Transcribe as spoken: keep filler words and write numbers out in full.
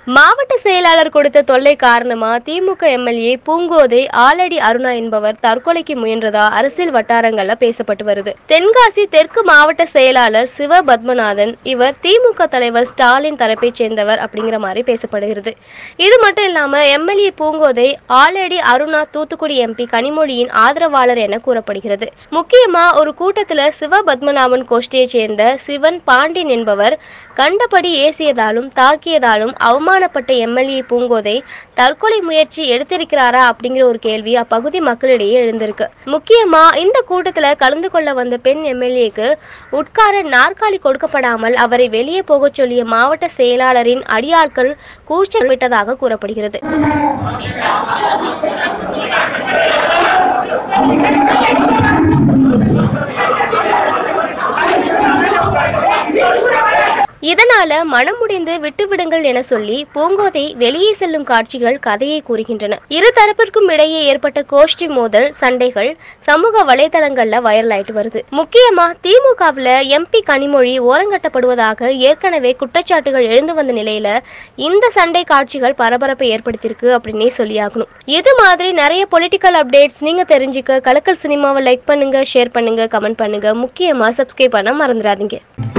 மாவட்ட செயலாளர் கொடுத்த தொல்லை காரணமா திமுக எம்எல்ஏ பூங்கோதை ஆலடி அருணா என்பவர் தற்கொலைக்கு முயன்றதா அரசியல் வட்டாரங்கள்ல பேசப்பட்டு வருது. தென்காசி தெற்கு மாவட்ட செயலாளர் சிவ பத்மநாதன் இவர் திமுக தலைவர் ஸ்டாலின் தரப்பை சேர்ந்தவர் அப்படிங்கிற மாதிரி பேசப்படுகிறது. இது மட்டும் இல்லாம எம்எல்ஏ பூங்கோதை ஆலடி அருணா தூத்துக்குடி எம்பி கனிமொழியின் ஆதரவாளர் என கூறப்படுகிறது. முக்கியமா ஒரு கூட்டத்துல சிவ பத்மநாபன் கோஷ்டியை சேர்ந்த சிவன் பாண்டியன் என்பவர் கண்டபடி ஏசியதாலும் தாக்கியதாலும் அவமானப்பட்ட எம்எல்ஏ பூங்கோதை தற்கொலை முயற்சி எடுத்திருக்கிறாரா அப்படிங்கிற ஒரு கேள்வி அப்பகுதி மக்களிடையே எழுந்திருக்கு. முக்கியமா இந்த கூட்டத்துல கலந்து கொள்ள வந்த பெண் எம்எல்ஏக்கு உட்கார நாற்காலி கொடுக்கப்படாமல் அவரை வெளியே போக சொல்லிய மாவட்ட செயலாளரின் அடியாட்கள் கூச்சல் விட்டதாக கூறப்படுகிறது. இதனால மனமுடிந்து விட்டுவிடுங்கள் என சொல்லி பூங்கோதை வெளியே செல்லும் காட்சிகள் கதையை கூறுகின்றன. இரு தரப்பிற்கும் இடையே ஏற்பட்ட கோஷ்டி மோதல் சண்டைகள் சமூக வலைதளங்கள்ல வைரல் ஆயிட்டு வருது. முக்கியமா திமுகவுல எம்பி கனிமொழி ஓரங்கட்டப்படுவதாக ஏற்கனவே குற்றச்சாட்டுகள் எழுந்து வந்த நிலையில இந்த சண்டை காட்சிகள் பரபரப்பை ஏற்படுத்தியிருக்கு அப்படின்னே சொல்லியாகணும். இது மாதிரி நிறைய பொலிட்டிக்கல் அப்டேட்ஸ் நீங்க தெரிஞ்சுக்க கலக்கல் சினிமாவை லைக் பண்ணுங்க, ஷேர் பண்ணுங்க, கமெண்ட் பண்ணுங்க. முக்கியமா சப்ஸ்கிரைப் பண்ண மறந்துடாதீங்க.